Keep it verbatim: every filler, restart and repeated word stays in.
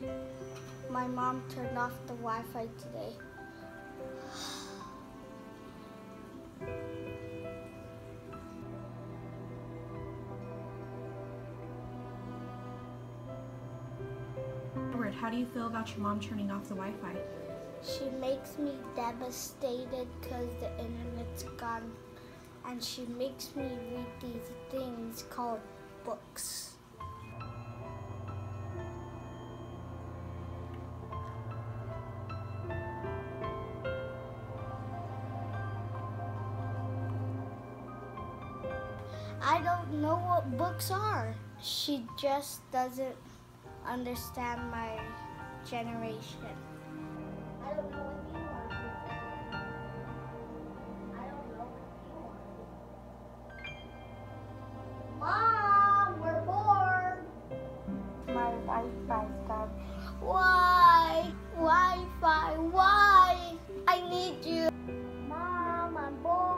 My mom turned off the Wi-Fi today. Edward, how do you feel about your mom turning off the Wi-Fi? She makes me devastated because the internet's gone, and she makes me read these things called books. I don't know what books are. She just doesn't understand my generation. I don't know what you want to do. I don't know what you want to do. Mom, we're bored. My Wi-Fi's gone. Why? Wi-Fi, why? I need you. Mom, I'm bored.